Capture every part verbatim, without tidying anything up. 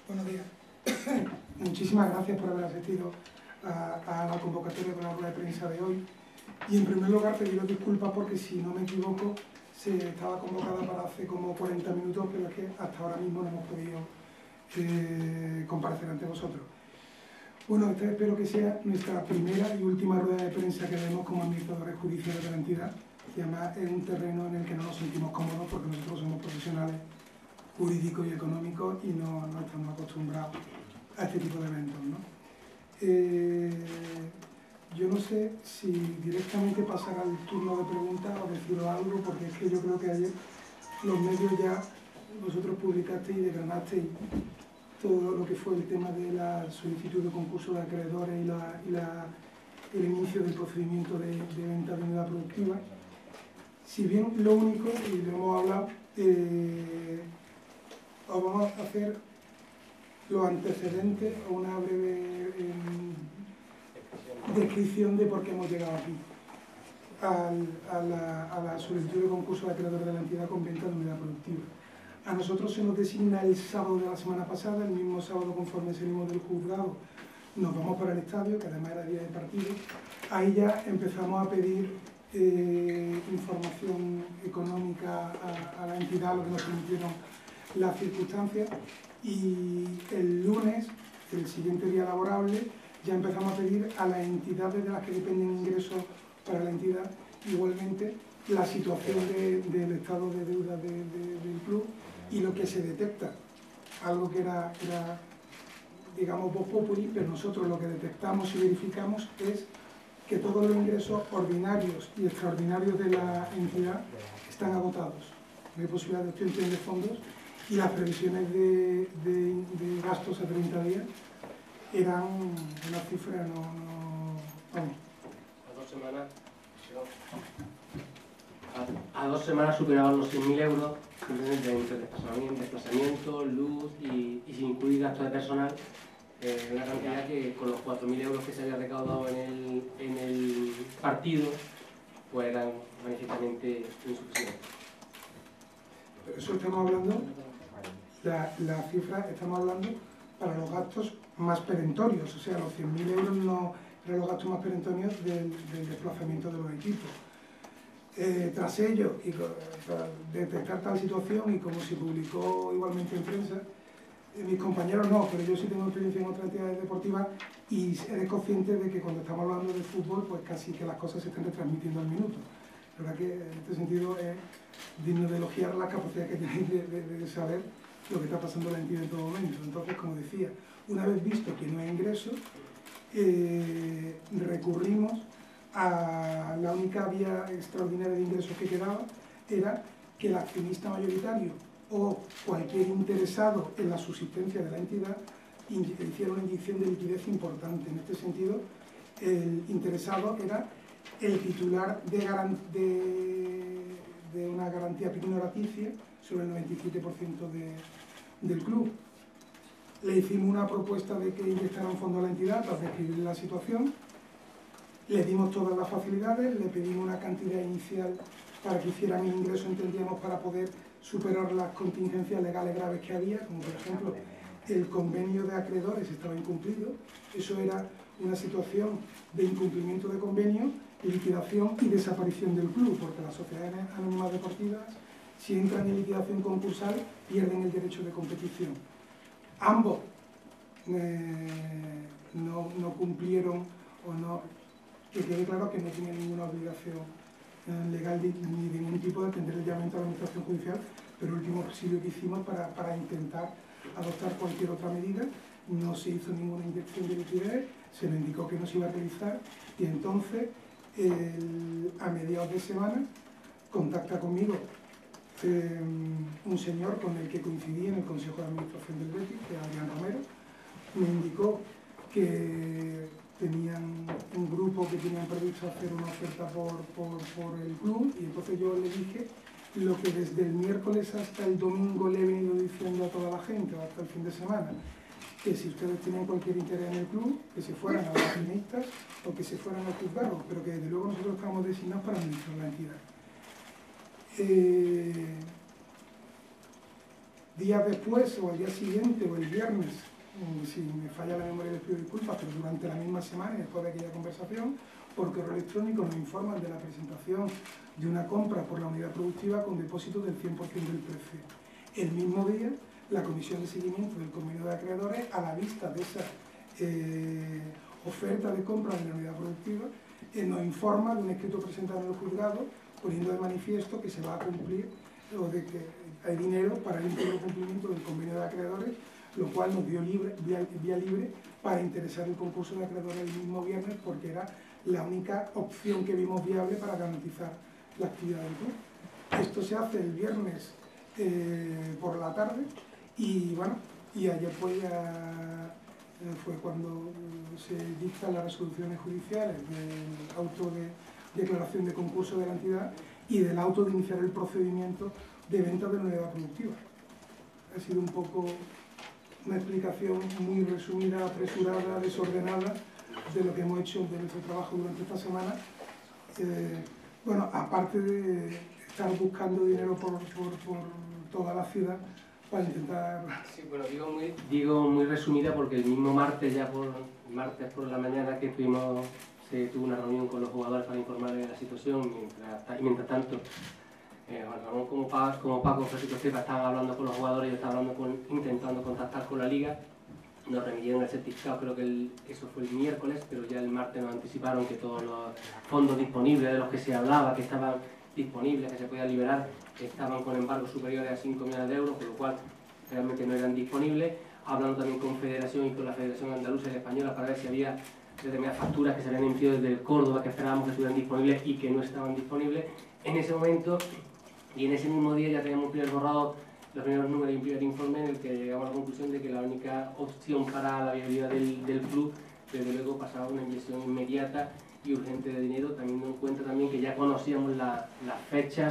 Buenos días. Muchísimas gracias por haber asistido a, a la convocatoria de la rueda de prensa de hoy. Y en primer lugar pediros disculpas porque, si no me equivoco, se estaba convocada para hace como cuarenta minutos, pero es que hasta ahora mismo no hemos podido eh, comparecer ante vosotros. Bueno, esta espero que sea nuestra primera y última rueda de prensa que demos como administradores judiciales de la entidad, y además es un terreno en el que no nos sentimos cómodos porque nosotros somos profesionales jurídicos y económicos y no, no estamos acostumbrados a este tipo de eventos, ¿no? Eh, yo no sé si directamente pasar al turno de preguntas o deciros algo, porque es que yo creo que ayer los medios ya, vosotros publicasteis y desgranasteis todo lo que fue el tema de la solicitud de concurso de acreedores y, la, y la, el inicio del procedimiento de, de venta de unidad productiva. Si bien lo único, y lo hemos hablado, eh, os vamos a hacer los antecedentes o una breve eh, descripción de por qué hemos llegado aquí, al, a, la, a la solicitud de concurso de acreedores de la entidad con venta de unidad productiva. A nosotros se nos designa el sábado de la semana pasada, el mismo sábado conforme salimos del juzgado, nos vamos para el estadio, que además era día de partido. Ahí ya empezamos a pedir eh, información económica a, a la entidad, lo que nos permitieron las circunstancias, y el lunes, el siguiente día laborable, ya empezamos a pedir a las entidades de las que dependen ingresos para la entidad, igualmente, la situación de, del estado de deuda de, de, del club y lo que se detecta, algo que era, era digamos, vox populi, pero nosotros lo que detectamos y verificamos es que todos los ingresos ordinarios y extraordinarios de la entidad están agotados. No hay posibilidad de obtención de fondos y las previsiones de, de, de gastos a treinta días eran una cifra, no, no vamos. A dos semanas, a, a dos semanas superaban los seis mil euros, simplemente entre desplazamiento, desplazamiento luz y, y sin incluir gastos de personal, eh, una cantidad que con los cuatro mil euros que se había recaudado en el, en el partido, pues eran manifiestamente insuficientes. Pero eso estamos hablando, la, la cifra, estamos hablando para los gastos más perentorios, o sea, los cien mil euros no eran los gastos más perentorios del, del desplazamiento de los equipos. Eh, tras ello, y tras detectar tal situación, y como se publicó igualmente en prensa, eh, mis compañeros no, pero yo sí tengo experiencia en otras entidades deportivas y eres consciente de que cuando estamos hablando de fútbol, pues casi que las cosas se están retransmitiendo al minuto. La verdad que en este sentido es digno de elogiar la capacidad que tenéis de, de, de saber lo que está pasando en la entidad en todo momento. Entonces, como decía, una vez visto que no hay ingresos, eh, recurrimos a la única vía extraordinaria de ingresos que quedaba, era que el accionista mayoritario o cualquier interesado en la subsistencia de la entidad hiciera una inyección de liquidez importante. En este sentido, el interesado era el titular de, de, de una garantía pignoraticia sobre el noventa y siete por ciento de, del club. Le hicimos una propuesta de que inyectara un fondo a la entidad para describir la situación. Le dimos todas las facilidades, le pedimos una cantidad inicial para que hicieran el ingreso, entendíamos, para poder superar las contingencias legales graves que había, como por ejemplo el convenio de acreedores estaba incumplido. Eso era una situación de incumplimiento de convenio, liquidación y desaparición del club, porque las sociedades anónimas deportivas, si entran en liquidación concursal, pierden el derecho de competición. Ambos eh, no, no cumplieron o no... que quede claro que no tiene ninguna obligación eh, legal de, ni de ningún tipo de atender el llamamiento a la administración judicial, pero el último auxilio que hicimos para, para intentar adoptar cualquier otra medida, no se hizo ninguna inyección de liquidez, se le indicó que no se iba a realizar, y entonces, el, a mediados de semana, contacta conmigo eh, un señor con el que coincidí en el Consejo de Administración del Betis, que es Adrián Romero, me indicó que tenían un grupo que tenían previsto hacer una oferta por, por, por el club, y entonces yo le dije lo que desde el miércoles hasta el domingo le he venido diciendo a toda la gente, o hasta el fin de semana, que si ustedes tienen cualquier interés en el club, que se fueran a los accionistas o que se fueran al juzgado, pero que desde luego nosotros estamos designados para administrar la entidad. Eh, Días después, o al día siguiente, o el viernes, si me falla la memoria les pido disculpas, pero durante la misma semana y después de aquella conversación, por correo electrónico nos informan de la presentación de una compra por la unidad productiva con depósito del cien por ciento del precio. El mismo día, la comisión de seguimiento del convenio de acreedores, a la vista de esa eh, oferta de compra de la unidad productiva, eh, nos informa de un escrito presentado en el juzgado poniendo de manifiesto que se va a cumplir o de que hay dinero para el íntegro cumplimiento del convenio de acreedores, lo cual nos dio libre, vía, vía libre para interesar el concurso de acreedores el mismo viernes, porque era la única opción que vimos viable para garantizar la actividad del club. Esto se hace el viernes eh, por la tarde y bueno, y ayer pues ya eh, fue cuando se dictan las resoluciones judiciales del auto de declaración de concurso de la entidad y del auto de iniciar el procedimiento de venta de la unidad productiva. Ha sido un poco una explicación muy resumida, apresurada, desordenada de lo que hemos hecho de nuestro trabajo durante esta semana. Eh, bueno, aparte de estar buscando dinero por, por, por toda la ciudad para intentar... Sí, bueno, digo muy, digo muy resumida porque el mismo martes, ya por martes por la mañana que tuvimos, se tuvo una reunión con los jugadores para informarles de la situación, mientras, y mientras tanto, eh, bueno, Ramón como, Paco, como Paco, Francisco Estepa estaban hablando con los jugadores, yo estaba hablando con, intentando contactar con la liga. Nos remitieron el certificado, creo que el, eso fue el miércoles, pero ya el martes nos anticiparon que todos los fondos disponibles de los que se hablaba, que estaban disponibles, que se podían liberar, estaban con embargos superiores a cinco millones de euros, por lo cual realmente no eran disponibles. Hablando también con Federación y con la Federación Andaluza y Española para ver si había determinadas facturas que se habían emitido desde el Córdoba que esperábamos que estuvieran disponibles y que no estaban disponibles. En ese momento y en ese mismo día ya teníamos un primer borrado, los primeros números y un primer informe en el que llegamos a la conclusión de que la única opción para la viabilidad del, del club, desde luego, pasaba una inyección inmediata y urgente de dinero, teniendo en cuenta también que ya conocíamos la, las fechas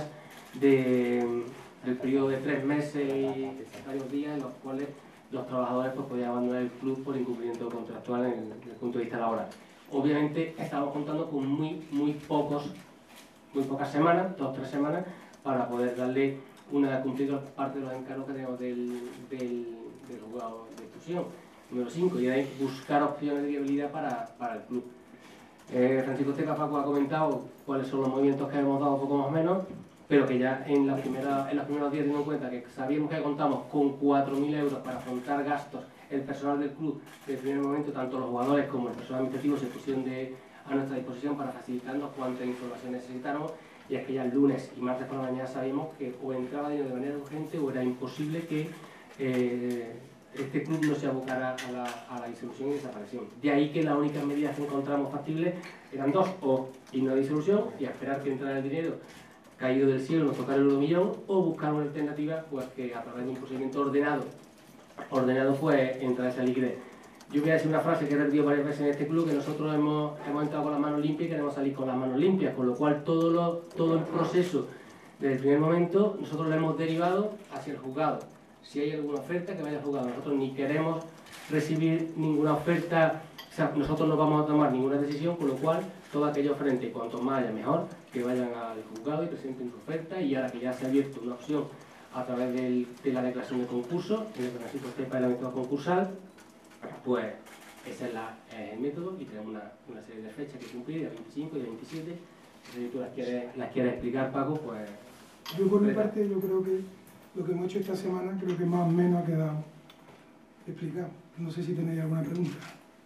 de, del periodo de tres meses y varios días en los cuales los trabajadores pues, podían abandonar el club por incumplimiento contractual en el, desde el punto de vista laboral. Obviamente estamos contando con muy, muy pocos, muy pocas semanas, dos o tres semanas, para poder darle una cumplida parte de los encargos que tenemos del, del, del juzgado de exclusión. Número cinco, y ahí buscar opciones de viabilidad para, para el club. Eh, Francisco Estepa Paco ha comentado cuáles son los movimientos que hemos dado poco más o menos, pero que ya en, la primera, en los primeros días, teniendo en cuenta que sabíamos que contamos con cuatro mil euros para afrontar gastos, el personal del club, desde el primer momento, tanto los jugadores como el personal administrativo se pusieron de, a nuestra disposición para facilitarnos cuánta información necesitáramos. Y es que ya el lunes y martes por la mañana sabíamos que o entraba dinero de manera urgente o era imposible que eh, este club no se abocara a la, a la disolución y desaparición. De ahí que las únicas medidas que encontramos factibles eran dos: o irnos a disolución y a esperar que entrara el dinero caído del cielo, nos tocara el euromillón, o buscar una alternativa pues, que a través de un procedimiento ordenado, ordenado pues entrara esa liquidez. Yo voy a decir una frase que he repetido varias veces en este club, que nosotros hemos, hemos entrado con las manos limpias y queremos salir con las manos limpias, con lo cual todo, lo, todo el proceso, desde el primer momento, nosotros lo hemos derivado hacia el juzgado. Si hay alguna oferta, que vaya al juzgado. Nosotros ni queremos recibir ninguna oferta, o sea, nosotros no vamos a tomar ninguna decisión, con lo cual, todo aquello frente, cuanto más haya mejor, que vayan al juzgado y presenten su oferta, y ahora que ya se ha abierto una opción a través del, de la declaración de concurso, en el que Francisco Estepa es la método concursal, pues ese es la, eh, el método y tenemos una, una serie de fechas que cumplir, el veinticinco y el veintisiete. Si tú las quieres, las quieres explicar, Paco, pues... Yo por mi parte, yo creo que lo que hemos hecho esta semana, creo que más o menos ha quedado explicado. No sé si tenéis alguna pregunta.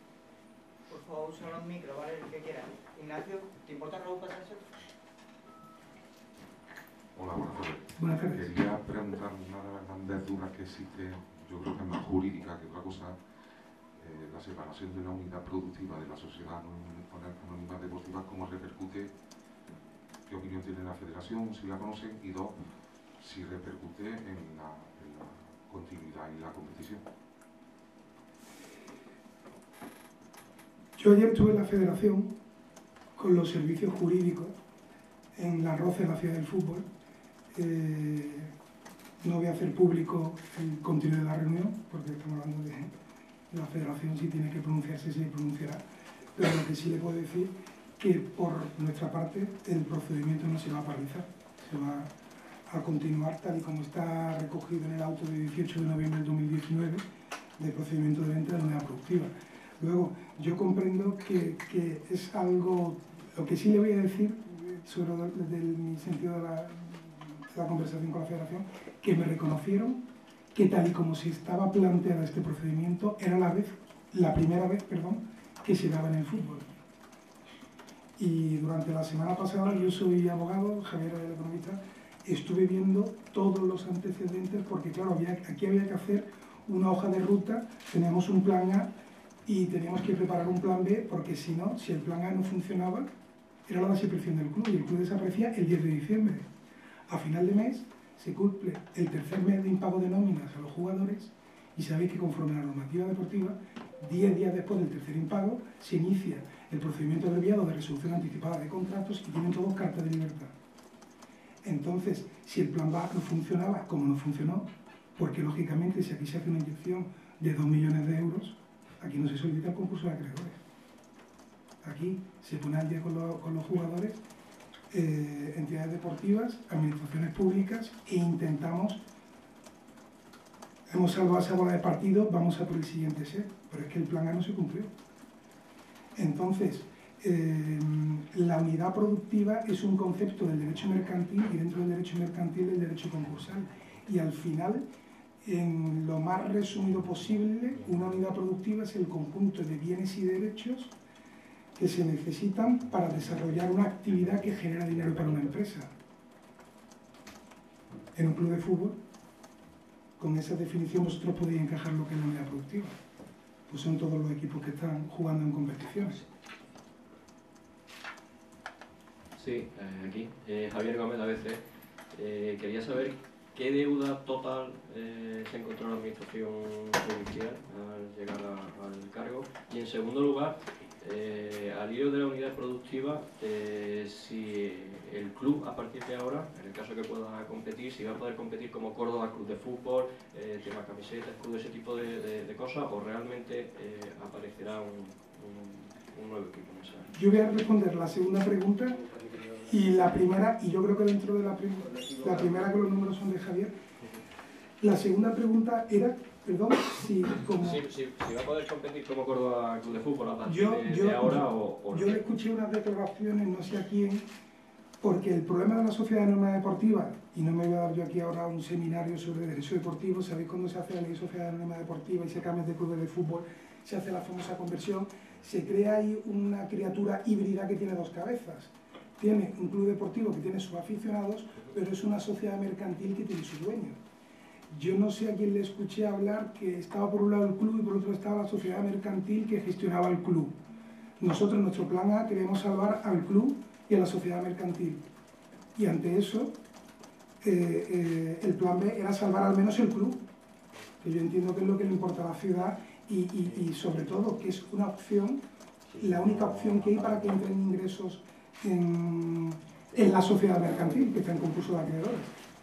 Por favor, usa los micros, ¿vale? El que quiera. Ignacio, ¿te importa Raúl pasarse? Hola, buenas tardes. Buenas tardes. Quería preguntar una de las grandes dudas que existe, yo creo que es más jurídica que otra cosa, eh, la separación de la unidad productiva de la sociedad anónima deportiva, cómo repercute, qué opinión tiene la federación, si la conocen, y dos, si repercute en la, en la continuidad y la competición. Yo ayer estuve en la federación con los servicios jurídicos en la Roza, en la ciudad del fútbol. Eh, no voy a hacer público el contenido de la reunión, porque estamos hablando de la federación, si tiene que pronunciarse, se pronunciará. Pero lo que sí le puedo decir que por nuestra parte el procedimiento no se va a paralizar, se va a continuar tal y como está recogido en el auto de dieciocho de noviembre del dos mil diecinueve de procedimiento de venta de unidad productiva. Luego, yo comprendo que, que es algo, lo que sí le voy a decir sobre mi sentido de la, de la conversación con la Federación, que me reconocieron que tal y como se estaba planteado este procedimiento, era la, vez, la primera vez perdón, que se daba en el fútbol. Y durante la semana pasada, yo soy abogado, Javier es el economista, estuve viendo todos los antecedentes porque, claro, había, aquí había que hacer una hoja de ruta, teníamos un plan A y teníamos que preparar un plan B porque si no, si el plan A no funcionaba, era la desaparición del club y el club desaparecía el diez de diciembre. A final de mes se cumple el tercer mes de impago de nóminas a los jugadores y sabéis que conforme a la normativa deportiva, diez días después del tercer impago, se inicia el procedimiento abreviado de resolución anticipada de contratos y tienen todos carta de libertad. Entonces, si el plan A no funcionaba, como no funcionó, porque lógicamente si aquí se hace una inyección de dos millones de euros, aquí no se solicita el concurso de acreedores. Aquí se pone al día con, lo, con los jugadores, eh, entidades deportivas, administraciones públicas e intentamos, hemos salvado esa bola de partido, vamos a por el siguiente set, pero es que el plan A no se cumplió. Entonces, eh, la unidad productiva es un concepto del derecho mercantil y dentro del derecho mercantil del derecho concursal. Y al final, en lo más resumido posible, una unidad productiva es el conjunto de bienes y derechos que se necesitan para desarrollar una actividad que genera dinero para una empresa. En un club de fútbol, con esa definición vosotros podéis encajar lo que es la unidad productiva. Pues son todos los equipos que están jugando en competiciones. Sí, eh, aquí, eh, Javier Gómez, A B C. Eh, quería saber qué deuda total eh, se encontró en la administración judicial al llegar a, al cargo. Y en segundo lugar, eh, al hilo de la unidad productiva, eh, si el club a partir de ahora, en el caso que pueda competir, si va a poder competir como Córdoba, club de fútbol, eh, tema camisetas, club, ese tipo de, de, de cosas, o realmente eh, aparecerá un, un, un nuevo equipo en esa. Yo voy a responder la segunda pregunta y la primera, y yo creo que dentro de la, prim la primera que los números son de Javier. La segunda pregunta era, perdón, si como... Sí, sí, si va a poder competir como Córdoba Club de Fútbol a partir yo, de, yo, de ahora o, o no. Yo le escuché unas declaraciones, no sé a quién, porque el problema de la sociedad anónima deportiva, y no me voy a dar yo aquí ahora un seminario sobre derecho deportivo, sabéis cuando se hace la ley de sociedad anónima deportiva y se cambia de clubes de fútbol, se hace la famosa conversión, se crea ahí una criatura híbrida que tiene dos cabezas. Tiene un club deportivo que tiene sus aficionados, pero es una sociedad mercantil que tiene su dueño. Yo no sé a quién le escuché hablar que estaba por un lado el club y por otro estaba la sociedad mercantil que gestionaba el club. Nosotros, en nuestro plan A, queremos salvar al club y a la sociedad mercantil. Y ante eso, eh, eh, el plan B era salvar al menos el club, que yo entiendo que es lo que le importa a la ciudad y, y, y sobre todo que es una opción, la única opción que hay para que entren ingresos en, en la sociedad mercantil, que está en concurso de acreedores.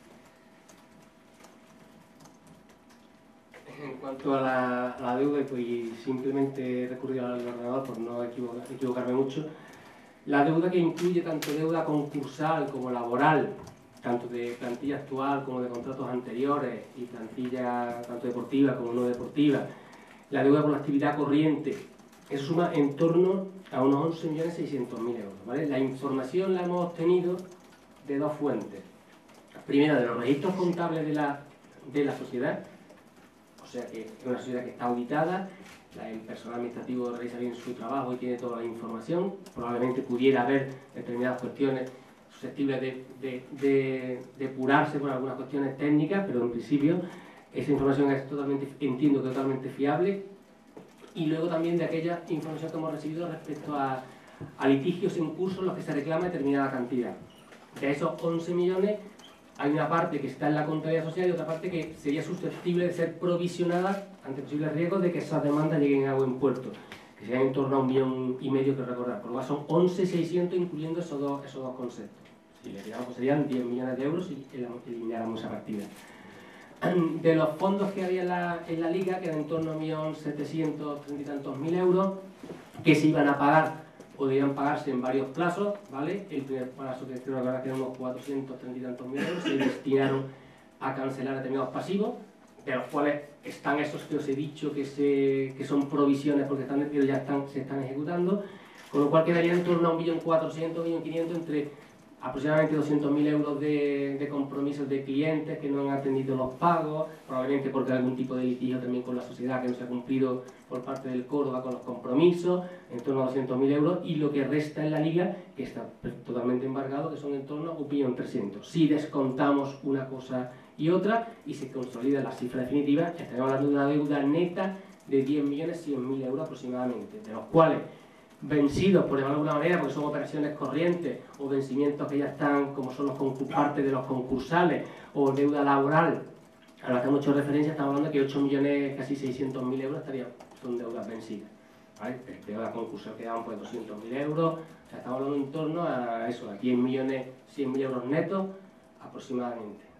En cuanto a la, a la deuda, pues simplemente he recurrido al ordenador por no equivocar, equivocarme mucho. La deuda que incluye tanto deuda concursal como laboral, tanto de plantilla actual como de contratos anteriores y plantilla tanto deportiva como no deportiva, la deuda por la actividad corriente, eso suma en torno a unos once millones seiscientos mil euros. ¿Vale? La información la hemos obtenido de dos fuentes. Primera, de los registros contables de la, de la sociedad, o sea que es una sociedad que está auditada, el personal administrativo realiza bien su trabajo y tiene toda la información, probablemente pudiera haber determinadas cuestiones susceptibles de, de, de, de depurarse por algunas cuestiones técnicas, pero en principio esa información es totalmente, entiendo, totalmente fiable. Y luego también de aquella información que hemos recibido respecto a, a litigios en curso en los que se reclama determinada cantidad. De esos once millones hay una parte que está en la contabilidad social y otra parte que sería susceptible de ser provisionada ante posibles riesgos de que esas demandas lleguen a buen puerto, que serían en torno a un millón y medio que recordar. Por lo cual son once mil seiscientos incluyendo esos dos, esos dos conceptos. Si le tiramos, pues serían diez millones de euros y elimináramos esa partida. De los fondos que había en la, en la liga, que eran en torno a un millón setecientos treinta y tantos mil euros, que se iban a pagar o debían pagarse en varios plazos, ¿vale? El primer plazo, que creo que ahora quedan unos cuatrocientos treinta y tantos mil euros, se destinaron a cancelar determinados pasivos, de los cuales están esos que os he dicho que, se, que son provisiones porque están, pero ya están, se están ejecutando, con lo cual quedaría en torno a un millón cuatrocientos mil, un millón quinientos mil, entre aproximadamente doscientos mil euros de, de compromisos de clientes que no han atendido los pagos, probablemente porque hay algún tipo de litigio también con la sociedad que no se ha cumplido por parte del Córdoba con los compromisos, en torno a doscientos mil euros, y lo que resta en la liga, que está totalmente embargado, que son en torno a un millón trescientos mil. Si descontamos una cosa y otra y se consolida la cifra definitiva, estaremos hablando de una deuda neta de diez millones cien mil euros aproximadamente, de los cuales vencidos, por llamarlo de alguna manera, porque son operaciones corrientes o vencimientos que ya están, como son los parte de los concursales o deuda laboral, a la que hemos hecho referencia, estamos hablando de que ocho millones, casi seiscientos mil euros estarían, son deudas vencidas, ¿vale? Deuda concursal quedaban pues doscientos mil euros, o sea, estamos hablando en torno a eso, a diez millones cien mil euros netos aproximadamente.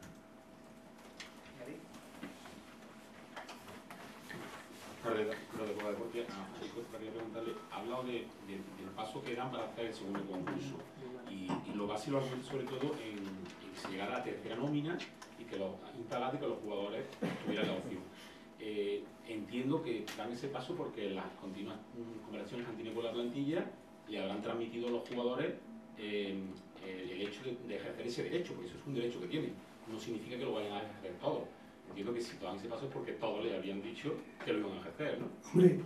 Pero de Copa Deporte, quería preguntarle, ha hablado de, de, del paso que dan para hacer el segundo concurso y, y lo base lo argumenta sobre todo en, en que se llegara a la tercera nómina y que los instalados y que los jugadores tuvieran la opción. Eh, entiendo que dan ese paso porque las continuas conversaciones que han tenido con la plantilla le habrán transmitido a los jugadores eh, el hecho de, de ejercer ese derecho, porque eso es un derecho que tienen, no significa que lo vayan a ejercer todos. Entiendo que si dan ese paso es porque todos les habían dicho que lo iban a ejercer, ¿no? Hombre,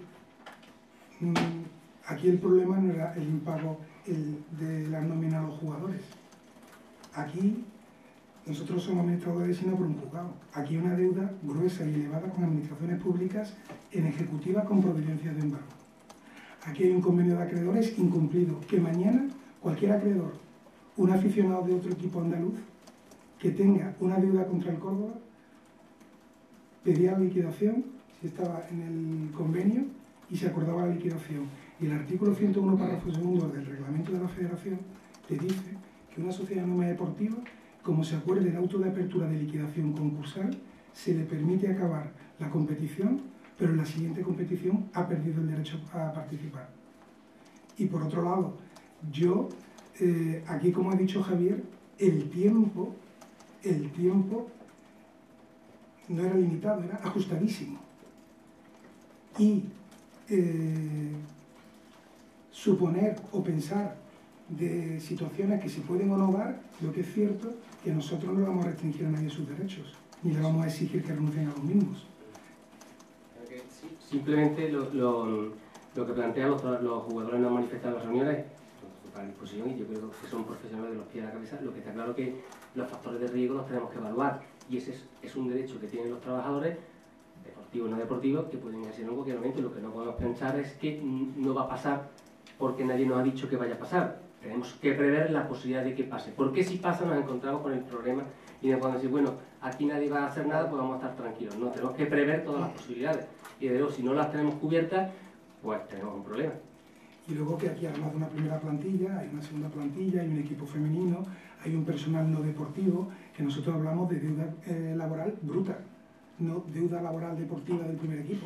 aquí el problema no era el impago el de la nómina a los jugadores. Aquí nosotros somos administradores y no por un juzgado. Aquí hay una deuda gruesa y elevada con administraciones públicas en ejecutiva con providencias de embargo. Aquí hay un convenio de acreedores incumplido, que mañana cualquier acreedor, un aficionado de otro equipo andaluz, que tenga una deuda contra el Córdoba, pedía la liquidación, si estaba en el convenio, y se acordaba la liquidación. Y el artículo ciento uno, párrafo segundo del reglamento de la Federación te dice que una sociedad anónima deportiva, como se acuerde el auto de apertura de liquidación concursal, se le permite acabar la competición, pero en la siguiente competición ha perdido el derecho a participar. Y por otro lado, yo, eh, aquí como ha dicho Javier, el tiempo, el tiempo no era limitado, era ajustadísimo. Y eh, suponer o pensar de situaciones que se pueden o no dar, lo que es cierto, que nosotros no vamos a restringir a nadie sus derechos, ni le vamos a exigir que renuncien a los mismos. Simplemente lo, lo, lo que plantean los, los jugadores no han manifestado en las reuniones, a disposición, y yo creo que son profesionales de los pies a la cabeza, lo que está claro que los factores de riesgo los tenemos que evaluar, y ese es, es un derecho que tienen los trabajadores, deportivos o no deportivos, que pueden hacer en cualquier momento. Lo que no podemos pensar es que no va a pasar porque nadie nos ha dicho que vaya a pasar. Tenemos que prever la posibilidad de que pase. Porque si pasa nos encontramos con el problema y nos podemos decir, bueno, aquí nadie va a hacer nada, pues vamos a estar tranquilos. No, tenemos que prever todas las posibilidades. Y de luego, si no las tenemos cubiertas, pues tenemos un problema. Y luego que aquí, además de una primera plantilla, hay una segunda plantilla, hay un equipo femenino, hay un personal no deportivo, que nosotros hablamos de deuda eh, laboral bruta, no deuda laboral deportiva del primer equipo.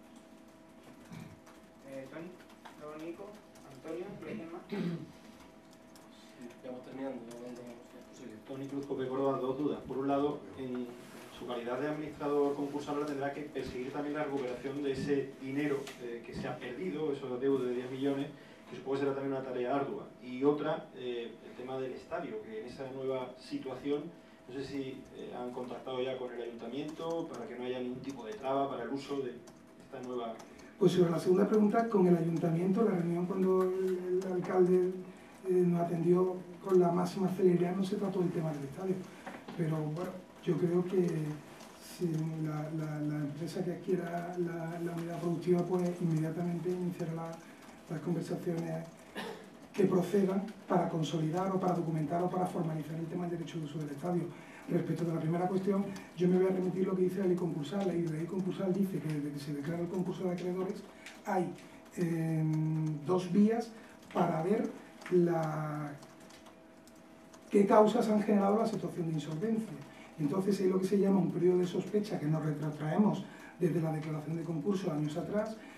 Eh, Tony, luego Nico, Antonio, ¿y alguien más? Estamos terminando. Tony Cruz, Cope Córdoba, dos dudas. Por un lado, en su calidad de administrador concursal tendrá que perseguir también la recuperación de ese dinero eh, que se ha perdido, esos deudos de diez millones, que supongo que será también una tarea ardua. Y otra, eh, el tema del estadio, que en esa nueva situación, no sé si eh, han contactado ya con el ayuntamiento para que no haya ningún tipo de traba para el uso de esta nueva... Pues sobre la segunda pregunta, con el ayuntamiento, la reunión cuando el, el alcalde eh, nos atendió con la máxima celeridad, no se trató el tema del estadio. Pero bueno, yo creo que si la, la, la empresa que adquiera la, la unidad productiva, pues inmediatamente iniciará la, las conversaciones que procedan para consolidar o para documentar o para formalizar el tema del derecho de uso del estadio. Respecto de la primera cuestión, yo me voy a remitir lo que dice la ley concursal. La ley concursal dice que desde que se declara el concurso de acreedores hay eh, dos vías para ver la, qué causas han generado la situación de insolvencia. Entonces hay lo que se llama un periodo de sospecha que nos retrotraemos desde la declaración de concurso años atrás,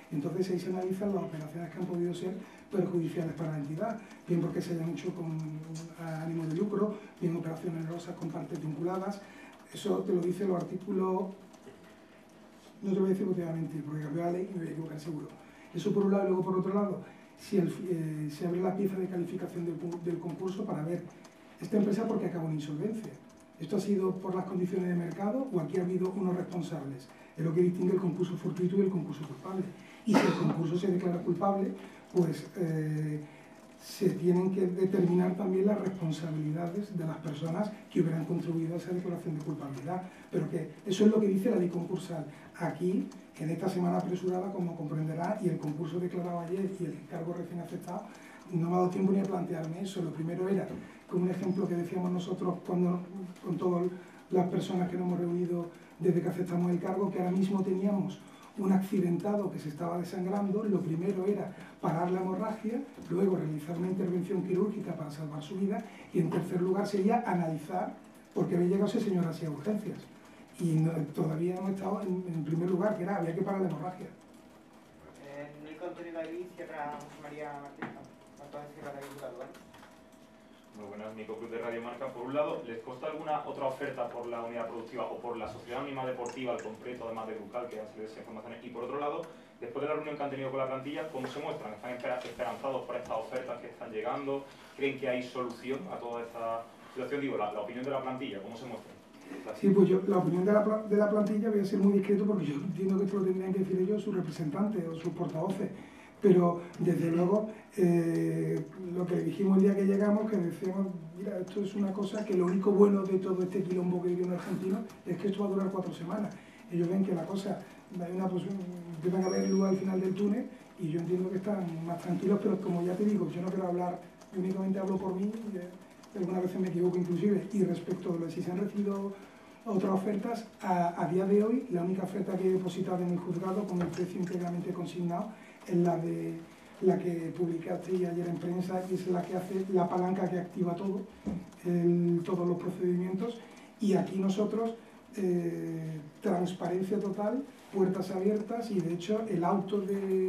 Entonces ahí se analizan las operaciones que han podido ser perjudiciales para la entidad, bien porque se hayan hecho con ánimo de lucro, bien operaciones onerosas con partes vinculadas. Eso te lo dice los artículos, no te lo voy a decir últimamente, porque cambió la ley y me voy a equivocar seguro. Eso por un lado, y luego por otro lado, si el, eh, se abre la pieza de calificación del, del concurso para ver esta empresa porque acabó en insolvencia. ¿Esto ha sido por las condiciones de mercado o aquí ha habido unos responsables? Es lo que distingue el concurso fortuito y el concurso culpable. Y si el concurso se declara culpable, pues eh, se tienen que determinar también las responsabilidades de las personas que hubieran contribuido a esa declaración de culpabilidad. Pero que eso es lo que dice la ley concursal. Aquí, en esta semana apresurada, como comprenderá, y el concurso declarado ayer y el encargo recién aceptado, no me ha dado tiempo ni a plantearme eso. Lo primero era, como un ejemplo que decíamos nosotros cuando, con todas las personas que nos hemos reunido desde que aceptamos el cargo, que ahora mismo teníamos un accidentado que se estaba desangrando. Lo primero era parar la hemorragia, luego realizar una intervención quirúrgica para salvar su vida y en tercer lugar sería analizar por qué había llegado ese señor hacia urgencias. Y no, todavía no estado en, en primer lugar, que era, había que parar la hemorragia. Eh, el contenido ahí cierra José María Martín, entonces cierra la diputado, ¿vale? Muy buenas, Nico Cruz de Radio Marca. Por un lado, ¿les consta alguna otra oferta por la unidad productiva o por la sociedad anónima deportiva al completo, además de Grucal, que han salido esas informaciones? Y por otro lado, después de la reunión que han tenido con la plantilla, ¿cómo se muestran? ¿Están esperanzados por estas ofertas que están llegando? ¿Creen que hay solución a toda esta situación? Digo, la, la opinión de la plantilla, ¿cómo se muestra? Gracias. Sí, pues yo, la opinión de la, de la plantilla voy a ser muy discreto porque yo entiendo que esto lo tendrían que decir ellos, sus representantes o sus portavoces. Pero, desde luego, eh, lo que dijimos el día que llegamos, que decíamos, mira, esto es una cosa que lo único bueno de todo este quilombo que vive un argentino es que esto va a durar cuatro semanas. Ellos ven que la cosa, hay una posición, empiezan a ver luz al final del túnel y yo entiendo que están más tranquilos, pero como ya te digo, yo no quiero hablar, yo únicamente hablo por mí, y algunas veces me equivoco inclusive, y respecto a si se han recibido otras ofertas, a, a día de hoy, la única oferta que he depositado en el juzgado con el precio íntegramente consignado es la de la que publicaste ayer en prensa, y es la que hace la palanca que activa todo, el, todos los procedimientos, y aquí nosotros, eh, transparencia total, puertas abiertas, y de hecho el auto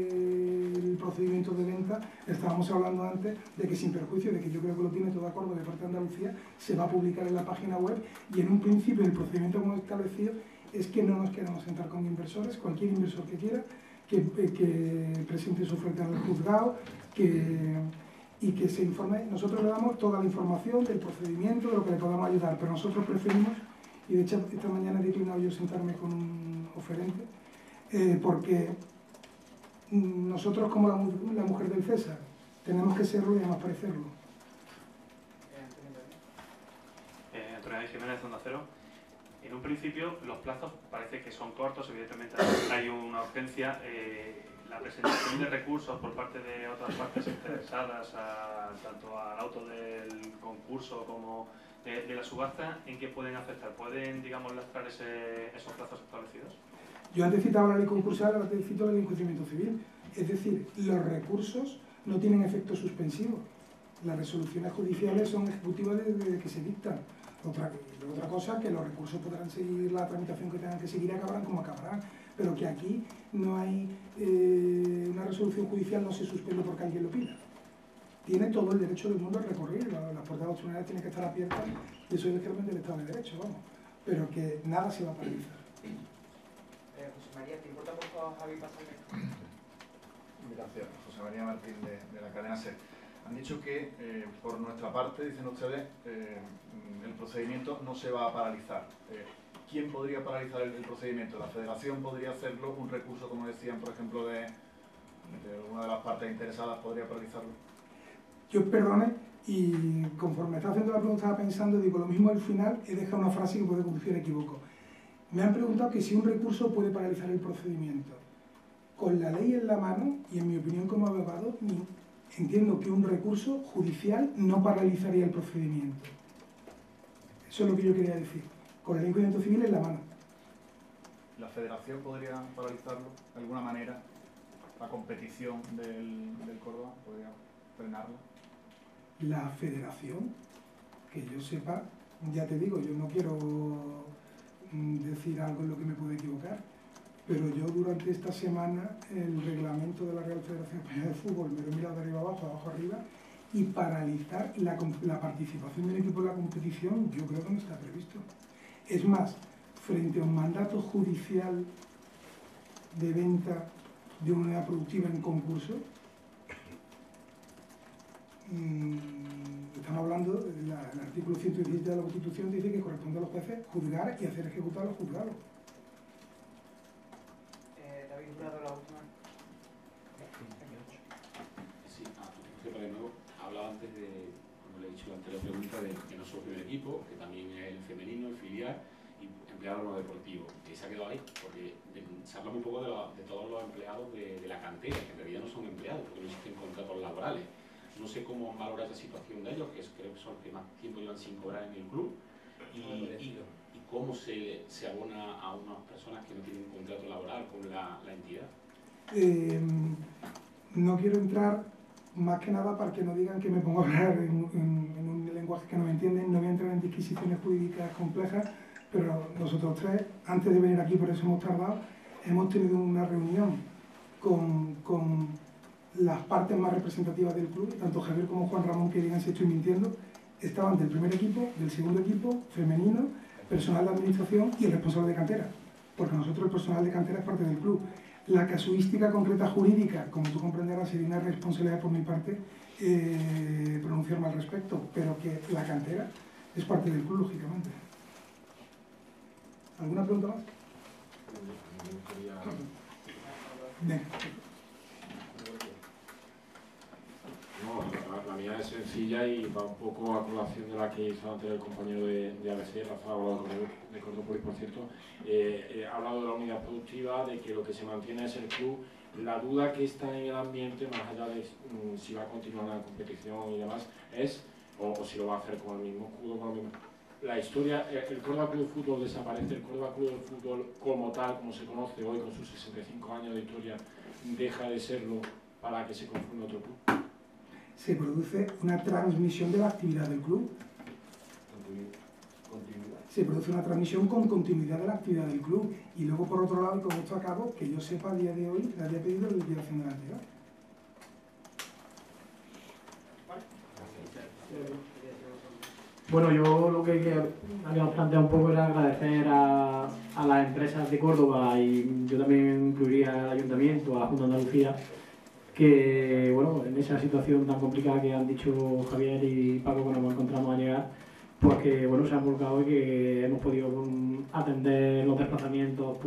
del procedimiento de venta, estábamos hablando antes de que sin perjuicio, de que yo creo que lo tiene todo de acuerdo de parte de Andalucía, se va a publicar en la página web, y en un principio el procedimiento que hemos establecido es que no nos queremos sentar con inversores, cualquier inversor que quiera, Que, que presente su oferta en el juzgado que, y que se informe. Nosotros le damos toda la información del procedimiento, de lo que le podamos ayudar, pero nosotros preferimos, y de hecho esta mañana he declinado yo sentarme con un oferente, eh, porque nosotros como la, la mujer del César tenemos que serlo y además parecerlo. Eh, Antonio Jiménez, Onda Cero. En un principio, los plazos parece que son cortos, evidentemente hay una urgencia. Eh, la presentación de recursos por parte de otras partes interesadas, a, tanto al auto del concurso como de, de la subasta, ¿en qué pueden afectar? ¿Pueden, digamos, lastrar ese, esos plazos establecidos? Yo antes citaba la ley concursal, ahora te cito la ley de enjuiciamiento civil. Es decir, los recursos no tienen efecto suspensivo. Las resoluciones judiciales son ejecutivas desde que se dictan. Otra, otra cosa, que los recursos podrán seguir la tramitación que tengan que seguir y acabarán como acabarán, pero que aquí no hay eh, una resolución judicial, no se suspende porque alguien lo pida. Tiene todo el derecho del mundo a recurrir, la, las puertas de los tribunales tienen que estar abiertas y eso es literalmente el Estado de Derecho, vamos, pero que nada se va a paralizar. Eh, José María, ¿te importa por favor, Javi, pasarme? Gracias, José María Martín de, de la cadena SER. Han dicho que, eh, por nuestra parte, dicen ustedes, eh, el procedimiento no se va a paralizar. Eh, ¿Quién podría paralizar el, el procedimiento? ¿La Federación podría hacerlo? ¿Un recurso, como decían, por ejemplo, de, de una de las partes interesadas podría paralizarlo? Yo, perdone, y conforme estaba haciendo la pregunta estaba pensando, digo, lo mismo al final, he dejado una frase que puede conducir a equivoco. Me han preguntado que si un recurso puede paralizar el procedimiento. Con la ley en la mano, y en mi opinión como abogado, mi entiendo que un recurso judicial no paralizaría el procedimiento. Eso es lo que yo quería decir. Con la ley de enjuiciamiento civil en la mano. ¿La Federación podría paralizarlo de alguna manera? ¿La competición del, del Córdoba podría frenarla? La Federación, que yo sepa, ya te digo, yo no quiero decir algo en lo que me puedo equivocar, pero yo durante esta semana el reglamento de la Real Federación Española de Fútbol me lo he mirado de arriba abajo, de abajo arriba, y paralizar la, la participación del equipo en la competición yo creo que no está previsto. Es más, frente a un mandato judicial de venta de una unidad productiva en concurso, mmm, estamos hablando, la, el artículo ciento diecisiete de la Constitución dice que corresponde a los jueces juzgar y hacer ejecutar a los juzgados. Eh, David Jurado, la última. Sí, ah, de nuevo, hablaba antes de, como le he dicho en la anterior pregunta, de que no solo el primer equipo, que también es el femenino, el filial y empleado no deportivo. Y se ha quedado ahí, porque de, se habla muy poco de, la, de todos los empleados de, de la cantera, que en realidad no son empleados, porque no existen contratos laborales. No sé cómo valora esa situación de ellos, que es, creo que son los que más tiempo llevan sin cobrar en el club, y, y, y cómo se, se abona a unas personas que no tienen un contrato laboral con la, la entidad. Eh, no quiero entrar, más que nada para que no digan que me pongo a hablar en, en, en un lenguaje que no me entienden, no voy a entrar en disquisiciones jurídicas complejas, pero nosotros tres, antes de venir aquí, por eso hemos tardado, hemos tenido una reunión con, con las partes más representativas del club, tanto Javier como Juan Ramón, que digan si estoy mintiendo, estaban del primer equipo, del segundo equipo, femenino, personal de administración y el responsable de cantera, porque nosotros el personal de cantera es parte del club. La casuística concreta jurídica, como tú comprenderás, sería una responsabilidad por mi parte eh, pronunciarme al respecto, pero que la cantera es parte del club, lógicamente. ¿Alguna pregunta más? Venga. No, la, la mía es sencilla y va un poco a colación de la que hizo antes el compañero de, de A B C, Rafa, de Cordópolis, por cierto. Eh, eh, ha hablado de la unidad productiva, de que lo que se mantiene es el club. La duda que está en el ambiente, más allá de um, si va a continuar la competición y demás, es, o, o si lo va a hacer con el mismo escudo, con el mismo... La historia, el, el Córdoba Club de Fútbol desaparece, el Córdoba Club de Fútbol como tal, como se conoce hoy, con sus sesenta y cinco años de historia, deja de serlo para que se confunda otro club. Se produce una transmisión de la actividad del club. Continuidad. Se produce una transmisión con continuidad de la actividad del club. Y luego, por otro lado, y con esto acabo, que yo sepa a día de hoy, le había pedido la liquidación de la entidad. Bueno, yo lo que, que habíamos planteado un poco era agradecer a, a las empresas de Córdoba, y yo también incluiría al Ayuntamiento, a la Junta de Andalucía, que bueno, en esa situación tan complicada que han dicho Javier y Paco que nos encontramos a llegar, pues que bueno, se han volcado y que hemos podido atender los desplazamientos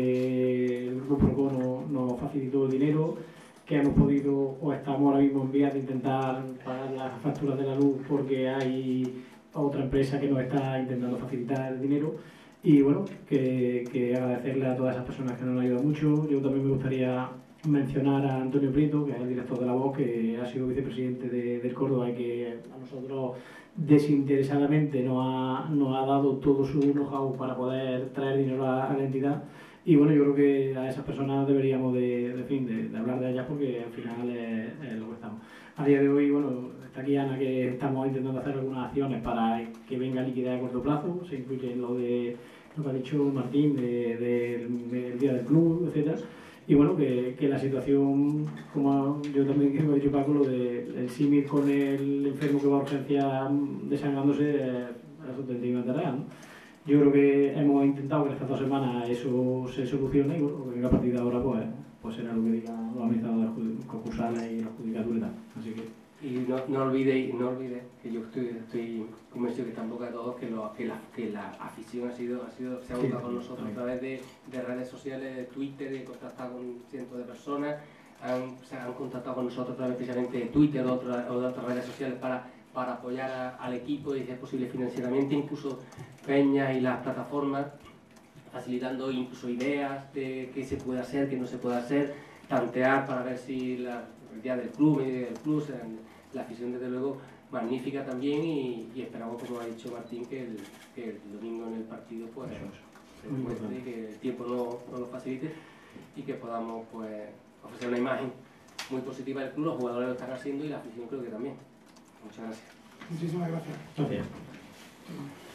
porque el Grupo Procono nos facilitó el dinero, que hemos podido, o estamos ahora mismo en vías de intentar pagar las facturas de la luz porque hay otra empresa que nos está intentando facilitar el dinero. Y bueno, que, que agradecerle a todas esas personas que nos han ayudado mucho. Yo también me gustaría mencionar a Antonio Prieto, que es el director de La Voz, que ha sido vicepresidente de, del Córdoba y que a nosotros desinteresadamente nos ha, nos ha dado todo su know-how para poder traer dinero a, a la entidad. Y bueno, yo creo que a esas personas deberíamos de, de, fin, de, de hablar de ellas porque al final es, es lo que estamos. A día de hoy, bueno, está aquí Ana, que estamos intentando hacer algunas acciones para que venga liquidez a corto plazo. Se incluye lo de lo que ha dicho Martín, del de, de, de Día del Club, etcétera. Y bueno, que, que la situación, como yo también creo que he dicho Paco, lo del símil con el enfermo que va a urgencia desangrándose es absolutamente real, ¿no? Yo creo que hemos intentado que en estas dos semanas eso se solucione y bueno, que a partir de ahora pues, pues será lo que digan los administradores concursales y los judicaturas. Así que... Y no, no olvidéis, no olvidéis que yo estoy, estoy convencido que está en boca de todos que, lo, que, la, que la afición ha sido, ha sido, se ha volcado con nosotros a través de, de redes sociales, de Twitter, y contactado con cientos de personas, han, se han contactado con nosotros a través precisamente de Twitter o, otra, o de otras redes sociales para, para apoyar a, al equipo y si es posible financieramente, incluso Peña y las plataformas facilitando incluso ideas de qué se puede hacer, qué no se puede hacer, tantear para ver si la, el día del club, el día del club, la afición desde luego magnífica también y, y esperamos, como ha dicho Martín, que el, que el domingo en el partido pues se demuestre, que el tiempo no, no lo facilite y que podamos pues ofrecer una imagen muy positiva del club. Los jugadores lo están haciendo y la afición creo que también. Muchas gracias. Muchísimas gracias. Gracias.